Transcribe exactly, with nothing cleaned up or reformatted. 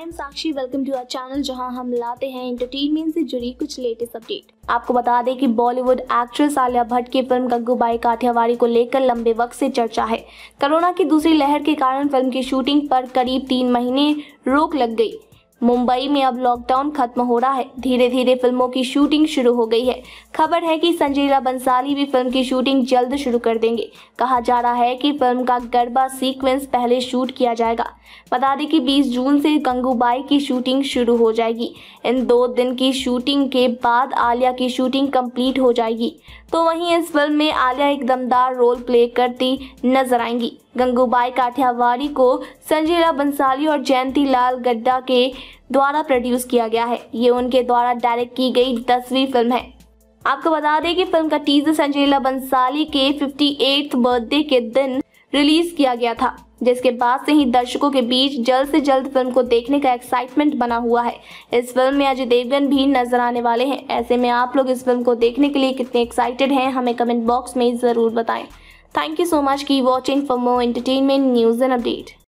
M Sakshi, welcome to our channel जहां हम लाते हैं एंटरटेनमेंट से जुड़ी कुछ लेटेस्ट अपडेट। आपको बता दें कि बॉलीवुड एक्ट्रेस आलिया भट्ट की फिल्म गंगूबाई काठियावाड़ी को लेकर लंबे वक्त से चर्चा है। कोरोना की दूसरी लहर के कारण फिल्म की शूटिंग पर करीब तीन महीने रोक लग गई। मुंबई में अब लॉकडाउन खत्म हो रहा है, धीरे धीरे फिल्मों की शूटिंग शुरू हो गई है। खबर है कि संजय लीला बंसाली भी फिल्म की शूटिंग जल्द शुरू कर देंगे। कहा जा रहा है कि फिल्म का गरबा सीक्वेंस पहले शूट किया जाएगा। बता दें कि बीस जून से गंगूबाई की शूटिंग शुरू हो जाएगी। इन दो दिन की शूटिंग के बाद आलिया की शूटिंग कंप्लीट हो जाएगी। तो वहीं इस फिल्म में आलिया एक दमदार रोल प्ले करती नजर आएंगी। गंगूबाई काठियावाड़ी को संजय लीला बंसाली और जयंती लाल गड्ढा के द्वारा प्रोड्यूस किया गया है। ये उनके द्वारा डायरेक्ट की गई दसवीं फिल्म है। आपको बता दें कि फिल्म का टीजर संजय लीला बंसाली के अट्ठावनवें बर्थडे के दिन रिलीज किया गया था, जिसके बाद से ही दर्शकों के बीच जल्द से जल्द फिल्म को देखने का एक्साइटमेंट बना हुआ है। इस फिल्म में अजय देवगन भी नजर आने वाले हैं। ऐसे में आप लोग इस फिल्म को देखने के लिए कितने एक्साइटेड हैं, हमें कमेंट बॉक्स में जरूर बताएं। थैंक यू सो मच की watching for more entertainment news and update.